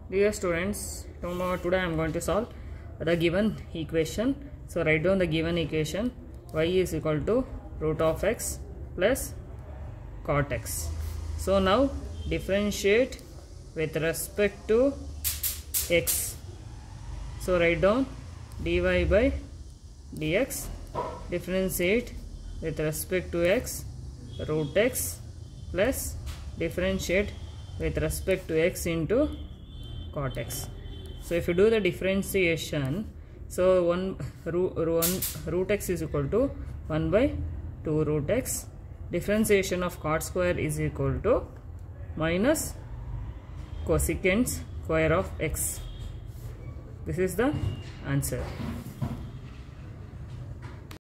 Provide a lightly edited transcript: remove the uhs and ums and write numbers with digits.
Dear students, today I am going to solve the given equation. So write down the given equation. Y is equal to root of x plus cot x. So now differentiate with respect to x. So write down dy by dx. Differentiate with respect to x, root x plus differentiate with respect to x into cot x. So if you do the differentiation, so root x is equal to 1 by 2 root x. Differentiation of cot square is equal to minus cosecant square of x. This is the answer.